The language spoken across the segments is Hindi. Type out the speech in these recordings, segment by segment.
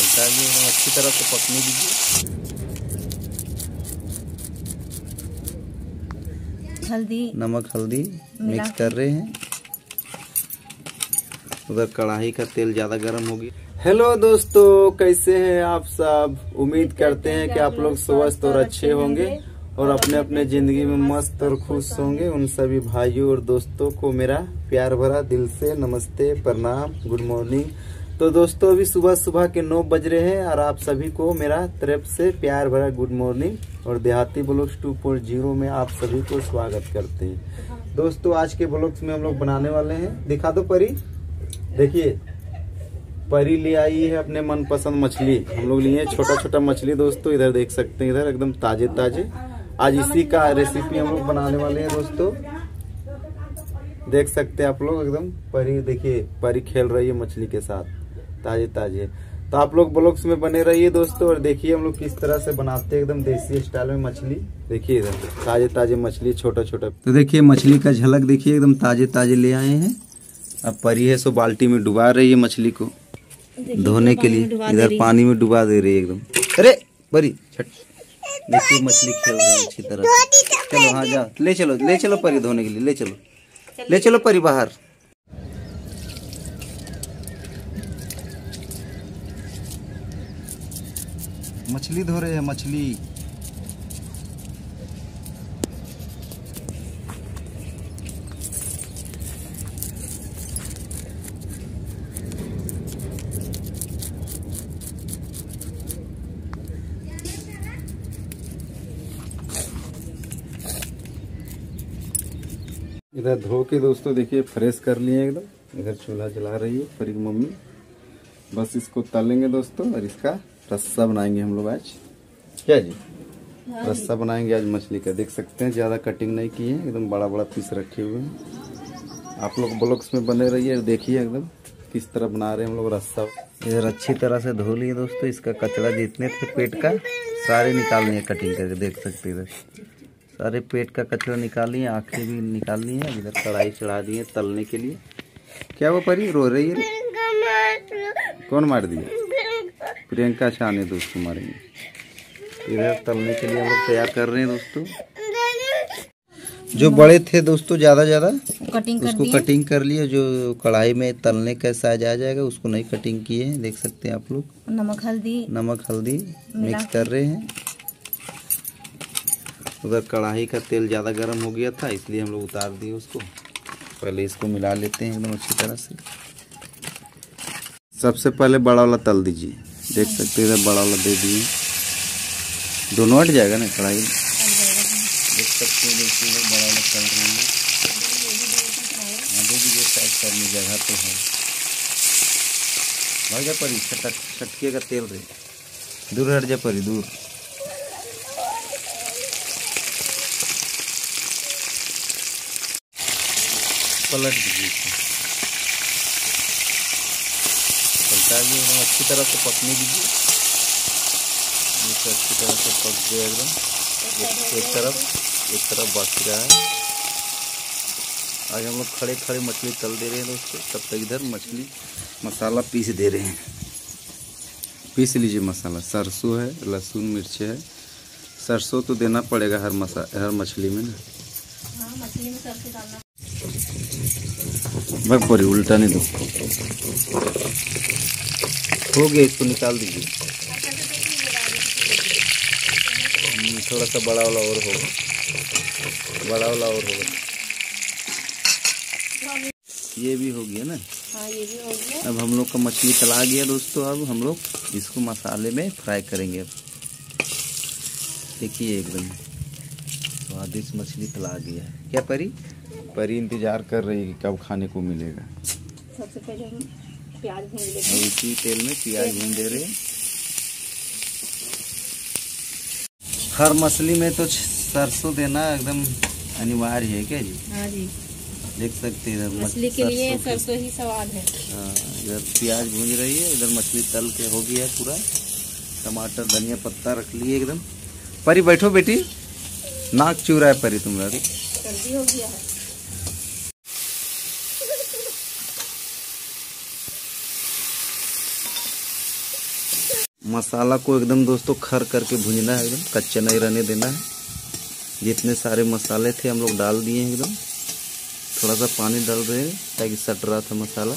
पलटाइए एकदम अच्छी तरह से पकने दीजिए। हल्दी, नमक हल्दी मिक्स कर रहे हैं। उधर कढ़ाई का तेल ज्यादा गर्म हो गया। हेलो दोस्तों, कैसे हैं आप सब। उम्मीद करते हैं कि आप लोग स्वस्थ और अच्छे होंगे और अपने अपने जिंदगी में मस्त और खुश होंगे। उन सभी भाइयों और दोस्तों को मेरा प्यार भरा दिल से नमस्ते, प्रणाम, गुड मॉर्निंग। तो दोस्तों अभी सुबह सुबह के 9 बज रहे हैं और आप सभी को मेरा तरफ से प्यार भरा गुड मॉर्निंग और देहाती ब्लॉग्स 2.0 में आप सभी को स्वागत करते हैं। दोस्तों आज के ब्लॉग्स में हम लोग बनाने वाले हैं, दिखा दो परी। देखिए परी ले आई है अपने मनपसंद मछली। हम लोग लिए छोटा छोटा मछली दोस्तों, इधर देख सकते हैं, इधर एकदम ताजे ताजे। आज इसी का रेसिपी हम लोग बनाने वाले हैं दोस्तों। देख सकते हैं आप लोग एकदम परी, देखिए परी खेल रही है मछली के साथ, ताजे ताजे। तो आप लोग ब्लॉग्स में बने रहिए दोस्तों और देखिए हम लोग किस तरह से बनाते हैं एकदम देसी स्टाइल में मछली। देखिए इधर ताजे ताजे मछली, छोटा छोटा। तो देखिए मछली का झलक देखिए, एकदम ताजे ताजे ले आए हैं। अब परी है सो बाल्टी में डुबा रही है मछली को धोने के लिए। इधर पानी में डुबा दे रही है एकदम। अरे परी छट, देखिए मछली खेल रही है अच्छी तरह से। चलो हाँ जा, ले चलो परी धोने के लिए, ले चलो परी बाहर। मछली धो रहे हैं मछली। इधर धो के दोस्तों देखिए फ्रेश कर लिए एकदम। इधर चूल्हा जला रही है परी की मम्मी। बस इसको तलेंगे दोस्तों और इसका रस्सा बनाएंगे हम लोग आज। क्या जी? रस्सा बनाएंगे आज मछली का। देख सकते हैं ज्यादा कटिंग नहीं की है, एकदम बड़ा बड़ा पीस रखे हुए हैं। आप लोग ब्लॉग्स में बने रहिए और देखिए एकदम किस तरह बना रहे हैं हम लोग रस्सा। इधर अच्छी तरह से धो लिए दोस्तों। इसका कचरा जितने थे पेट का सारे निकाल लिए कटिंग करके। देख सकते हैं इधर सारे पेट का कचरा निकाल लिए, आँखें भी निकाल ली हैं। इधर कढ़ाई चढ़ा दी है तलने के लिए। क्या वो परी रो रही है? कौन मार दिया? प्रियंका शाह ने दोस्तों मारेंगे। इधर तलने के लिए हम लोग तैयार कर रहे हैं दोस्तों। जो बड़े थे दोस्तों ज्यादा उसको कटिंग कर लिया। जो कढ़ाई में तलने का साइज आ जाएगा उसको नहीं कटिंग किए हैं। देख सकते हैं आप लोग। नमक हल्दी मिक्स कर रहे हैं। उधर कढ़ाई का तेल ज़्यादा गर्म हो गया था इसलिए हम लोग उतार दिए उसको। पहले इसको मिला लेते हैं एकदम अच्छी तरह से। सबसे पहले बड़ा वाला तल दीजिए। देख सकते हैं इधर बड़ा वाला दे दिए। दोनों हट जाएगा ना कढ़ाई। देख सकते हैं देखिए बड़ा वाला तल रही है। हाँ दे दीजिए, साइड करने जगह तो है। भाग जा परी, छटके का तेल रहे। दूर हट जा परी, दूर। पलट दीजिए इसको, पलटाइए एकदम अच्छी तरह से पकने दीजिए। ये अच्छी तरह से पक गया एकदम। एक तरफ बच रहा है। आज हम लोग खड़े खड़े मछली तल दे रहे हैं दोस्तों। तब तक इधर मछली मसाला पीस दे रहे हैं। पीस लीजिए मसाला। सरसों है, लहसुन मिर्च है। सरसों तो देना पड़ेगा हर मछली में ना। हाँ, मछली में सरसों डालना। भाग परी, उल्टा नहीं दो। हो गया, इसको निकाल दीजिए। थोड़ा सा बड़ा वाला और होगा, ये भी हो गया ना। हाँ ये भी हो गया। अब हम लोग का मछली तला गया दोस्तों। अब हम लोग इसको मसाले में फ्राई करेंगे। देखिए एकदम स्वादिष्ट मछली तला गया है। क्या परी इंतजार कर रही है कि कब खाने को मिलेगा। सबसे पहले हम प्याज भून लेते हैं। इसी तेल में प्याज भून दे रहे हैं। हर मछली में तो सरसों देना एकदम अनिवार्य है। क्या जी? हाँ जी। देख सकते हैं मछली के लिए सरसों ही स्वाद है। हाँ, इधर प्याज भून रही है, इधर मछली तल के हो गया है पूरा। टमाटर धनिया पत्ता रख लिए एकदम। परी बैठो बेटी, नाक चू रहा है परी तुम्हारा। जल्दी हो गया है। मसाला को एकदम दोस्तों खर करके भूनना है, एकदम कच्चा नहीं रहने देना है। जितने सारे मसाले थे हम लोग डाल दिए हैं एकदम। थोड़ा सा पानी डाल रहे हैं ताकि सट रहा था मसाला।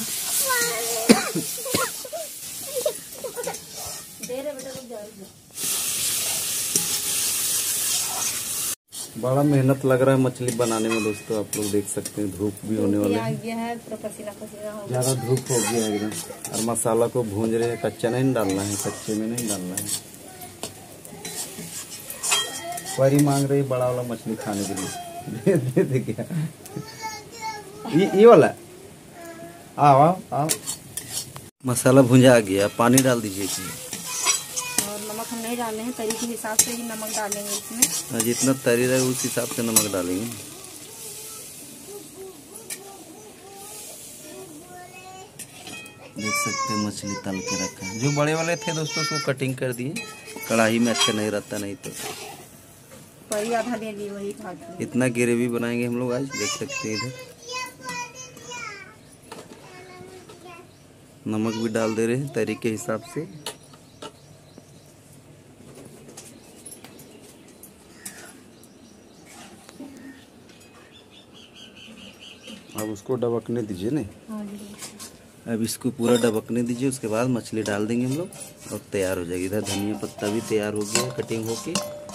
बड़ा मेहनत लग रहा है मछली बनाने में दोस्तों, आप लोग देख सकते हैं। धूप भी होने वाले है, ज्यादा धूप हो गया एकदम। और मसाला को भूंज रहे हैं, कच्चा नहीं डालना है, कच्चे में नहीं डालना है। परी मांग रही बड़ा वाला मछली खाने के लिए। दे दे क्या ये वाला। आओ आओ आओ। मसाला भुंजा गया, पानी डाल दीजिए इसमें। और नमक हम नहीं डालने हैं, तरी के हिसाब से ही नमक डालेंगे इसमें। जितना तरी रहे उस हिसाब से नमक डालेंगे। देख सकते हैं मछली तल के रखा है। जो बड़े वाले थे दोस्तों उसको कटिंग कर दिए। कढ़ाई में अच्छा नहीं रहता, नहीं तो परी आधा दे दी वही खाती। इतना ग्रेवी बनाएंगे हम लोग आज, देख सकते हैं। इधर नमक भी डाल दे रहे हैं तरी के हिसाब से। अब उसको डबकने दीजिए ना। अब इसको पूरा डबकने दीजिए, उसके बाद मछली डाल देंगे हम लोग और तैयार हो जाएगी। इधर धनिया पत्ता भी तैयार हो गया कटिंग होके।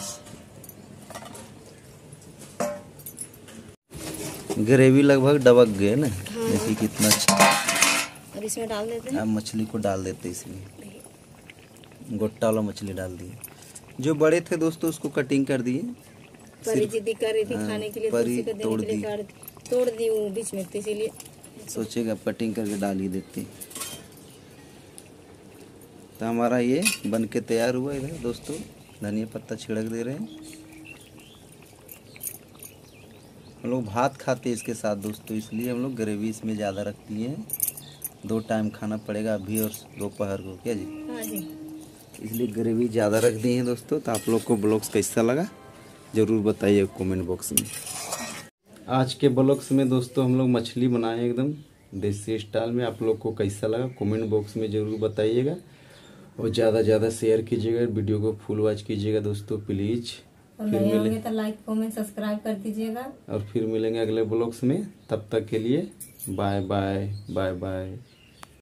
ग्रेवी लगभग डबक गए ना। देखिए कितना अच्छा। अब इसमें डाल देते हैं। अब मछली को डाल देते इसमें। गोटा वाला मछली डाल दिए। जो बड़े थे दोस्तों उसको कटिंग कर दिए। परी जिद्दी कर रही थी खाने के लिए, परी तोड़ दी वो बीच में, तो इसीलिए सोचेगा कटिंग करके डाल ही देते। तो हमारा ये बन के तैयार हुआ। इधर दोस्तों धनिया पत्ता छिड़क दे रहे हैं। हम लोग भात खाते हैं इसके साथ दोस्तों, इसलिए हम लोग ग्रेवी इसमें ज़्यादा रखती हैं। 2 टाइम खाना पड़ेगा, अभी और दोपहर को। क्या जी? हाँ जी। इसलिए ग्रेवी ज़्यादा रख दी है दोस्तों। तो आप लोग को ब्लॉग्स कैसा लगा ज़रूर बताइए कमेंट बॉक्स में। आज के ब्लॉग्स में दोस्तों हम लोग मछली बनाए एकदम देसी स्टाइल में। आप लोग को कैसा लगा कमेंट बॉक्स में ज़रूर बताइएगा। और ज़्यादा ज़्यादा शेयर कीजिएगा, वीडियो को फुल वॉच कीजिएगा दोस्तों प्लीज़। और नए होंगे तो लाइक कमेंट सब्सक्राइब कर दीजिएगा। और फिर मिलेंगे अगले ब्लॉग्स में। तब तक के लिए बाय बाय बाय बाय।